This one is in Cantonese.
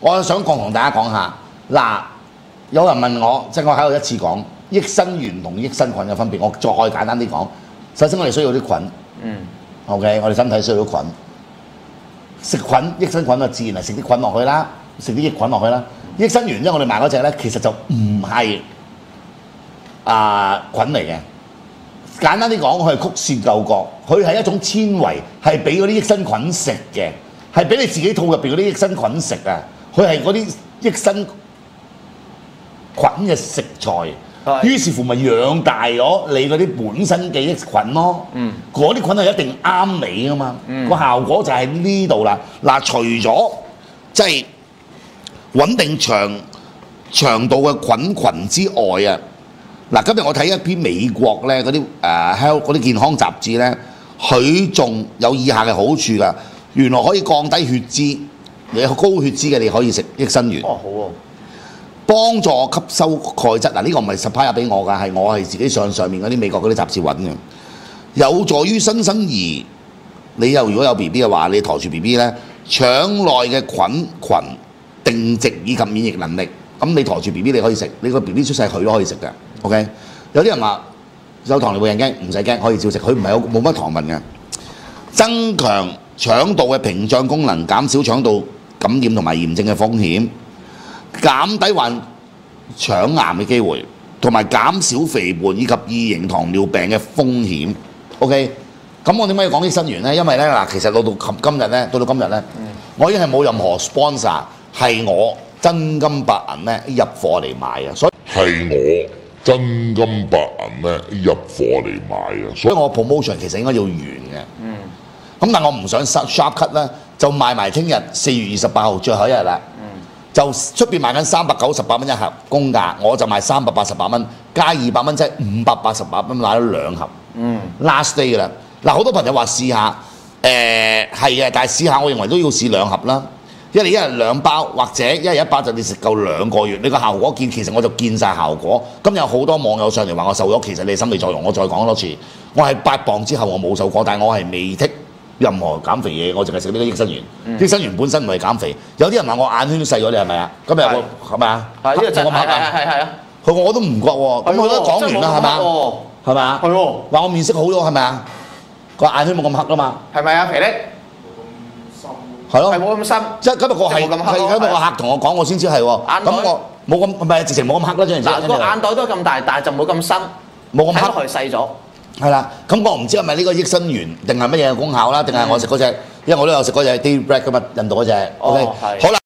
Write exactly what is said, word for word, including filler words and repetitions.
我想共同大家講下，嗱，有人問我，即係我喺度一次講益生元同益生菌嘅分別，我再簡單啲講。首先我哋需要啲菌，嗯 ，OK， 我哋身體需要啲菌，食菌益生菌啊，自然係食啲菌落去啦，食啲益菌落去啦。益生元因為我哋買嗰隻咧，其實就唔係啊菌嚟嘅。簡單啲講，佢係曲線救國，佢係一種纖維，係俾嗰啲益生菌食嘅，係俾你自己肚入邊嗰啲益生菌食啊！佢係嗰啲益生菌嘅食材，於是乎咪養大咗你嗰啲本身嘅益菌咯。嗯，嗰啲菌係一定啱你噶嘛，嗯、個效果就係呢度啦。嗱，除咗即係穩定腸腸道嘅菌群之外啊。嗱，今日我睇一篇美國咧嗰啲誒 health 嗰啲健康雜誌咧，佢仲有以下嘅好處㗎。原來可以降低血脂，你有高血脂嘅你可以食益生元。哦，好喎、啊。幫助吸收鈣質。嗱，呢個唔係 supply 俾我㗎，係我係自己上上面嗰啲美國嗰啲雜誌揾嘅。有助於新生兒，你又如果有 B B 嘅話，你抬住 B B 咧，腸內嘅菌群定植以及免疫能力。咁你抬住 B B 你可以食，你個 B B 出世佢都可以食嘅。OK， 有啲人話有糖尿病驚，唔使驚，可以照食，佢唔係有冇乜糖分嘅，增強腸道嘅屏障功能，減少腸道感染同埋炎症嘅風險，減低患腸癌嘅機會，同埋減少肥胖以及二型糖尿病嘅風險。OK， 咁我點解要講益生元咧？因為咧嗱，其實到到今日咧，到到今日咧，嗯、我已經係冇任何 sponsor 係我真金白銀咧入貨嚟買啊，所以係我。真金白銀咧入貨嚟買啊！所以我 promotion 其實應該要完嘅。嗯。咁但我唔想 sharp cut 咧，就賣埋聽日四月二十八號最後一日啦。嗯。就出邊賣緊三百九十八蚊一盒公價，我就賣三百八十八蚊，加二百蚊即係五百八十八蚊買咗兩盒。嗯。Last day 㗎啦。嗱，好多朋友話試下，誒係嘅，但係試下我認為都要試兩盒啦。因為你一日兩包，或者一日一包就你食夠兩個月，你個效果見其實我就見晒效果。今日有好多網友上嚟話我瘦咗，其實你心理作用，我再講多次，我係八磅之後我冇瘦過，但係我係未剔任何減肥嘢，我淨係食呢個益生元。嗯、益生元本身唔係減肥，有啲人話我眼圈都細咗，你係咪啊？今日有冇係咪啊？係呢個就係係係啊！佢我都唔覺喎，咁佢都講完啦，係咪啊？係咪啊？係喎，話我面色好咗係咪啊？個眼圈冇咁黑啦嘛，係咪啊？肥力？係咯，係冇咁深。即係今日個係係今日個客同我講，我先知係喎。咁我冇咁唔係直情冇咁黑啦，張然之。嗱個眼袋都咁大，但係就冇咁深，冇咁黑，細咗。係啦，咁我唔知係咪呢個益生元定係乜嘢嘅功效啦，定係我食嗰隻，因為我都有食嗰隻 Daily Black 噶嘛，印度嗰隻。OK，好啦。